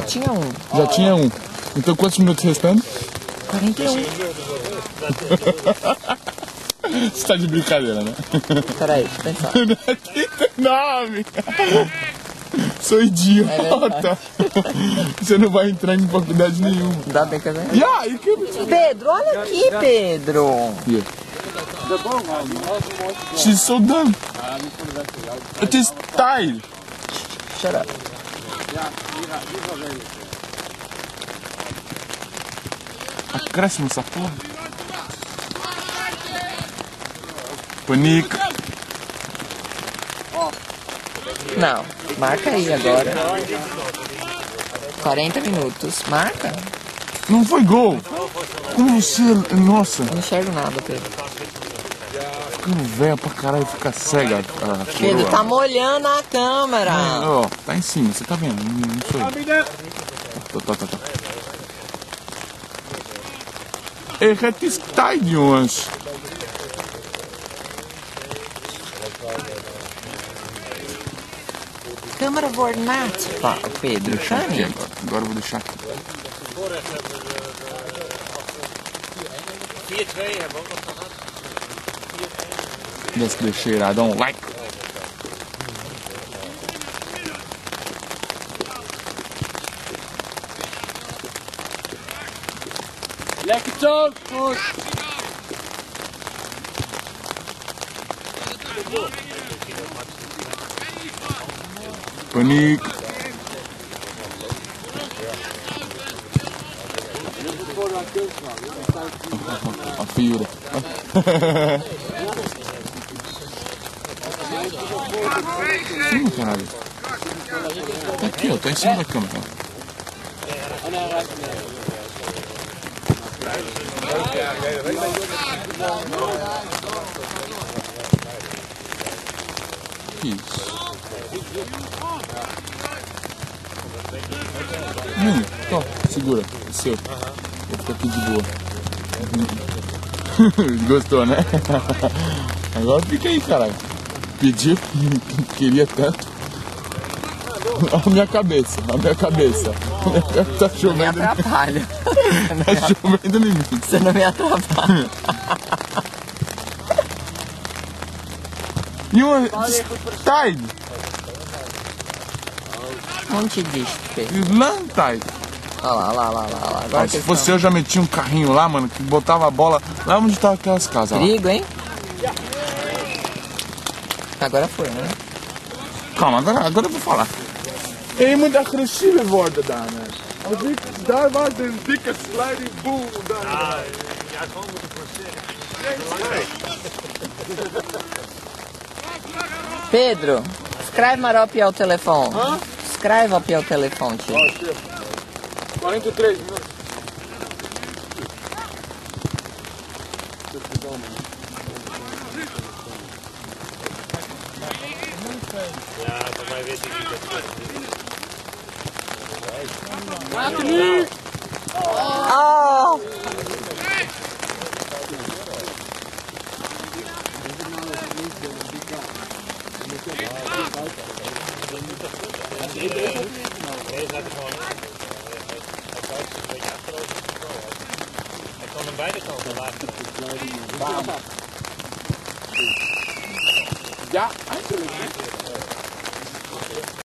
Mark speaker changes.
Speaker 1: Já tinha um.
Speaker 2: Já tinha um. Então quantos minutos restando?
Speaker 1: 41.
Speaker 2: Você tá de brincadeira, né?
Speaker 1: Peraí, deixa eu pensar.
Speaker 2: 39! Sou idiota! Você não vai entrar em faculdade nenhuma.
Speaker 1: Ainda bem que eu ganhei.
Speaker 2: Yeah, you can...
Speaker 1: Pedro, olha aqui, Pedro.
Speaker 2: Yeah. She's so dumb. It is tied.
Speaker 1: Shut up.
Speaker 2: Acréscimo essa porra. Panique.
Speaker 1: Não, marca aí agora. 40 minutos. Marca.
Speaker 2: Não foi gol. Como você... Nossa.
Speaker 1: Não enxergo nada, Pedro.
Speaker 2: Ficando velho pra caralho, fica cega a
Speaker 1: Pedro,
Speaker 2: coroa.
Speaker 1: tá molhando a câmera.
Speaker 2: Ó, tá em cima, você tá vendo? Não sou eu. Tá. Het is tijd, jongens.
Speaker 1: Câmera wordt nat, Pedro.
Speaker 2: Deixa aqui
Speaker 1: Chame.
Speaker 2: agora eu vou deixar aqui.
Speaker 3: 4-2 hebben we ook nog gehad.
Speaker 2: Let's do shit I don't like.
Speaker 3: Lekker zo, goed.
Speaker 2: Panique. A figura. Sim, caralho. Tá aqui, ó. Tá em cima da câmera. Que isso? Ó, segura. É seu. Vou ficar aqui de boa. Gostou, né? Agora fica aí, caralho. Pediu, queria tanto. Olha a minha cabeça, Tá
Speaker 1: Me
Speaker 2: chovendo.
Speaker 1: atrapalha.
Speaker 2: Tá chovendo em mim.
Speaker 1: Você não me atrapalha.
Speaker 2: E uma tide.
Speaker 1: Não te disse, Pedro.
Speaker 2: Slam tide.
Speaker 1: Olha lá. Agora
Speaker 2: Se fosse eu, já metia um carrinho lá, mano, que botava a bola lá onde tava aquelas casas lá.
Speaker 1: Perigo, hein? Agora foi, né?
Speaker 2: Calma, agora eu vou falar. Je moet agressieve worden daar, man. Als ik daar was, een dikke sliding boom. Daar.
Speaker 3: Ja, gewoon moeten forceren.
Speaker 1: Pedro, escreve maar op jouw telefoon. Escreve op jouw telefoon, tio.
Speaker 2: 43 minutos.
Speaker 3: Ja, voor mij weet ik niet dat het
Speaker 1: Oh!
Speaker 3: Deze had ik gewoon. Hij buiten een beetje achterover. Hij kan aan beide kanten laten.
Speaker 2: Ja, eigenlijk.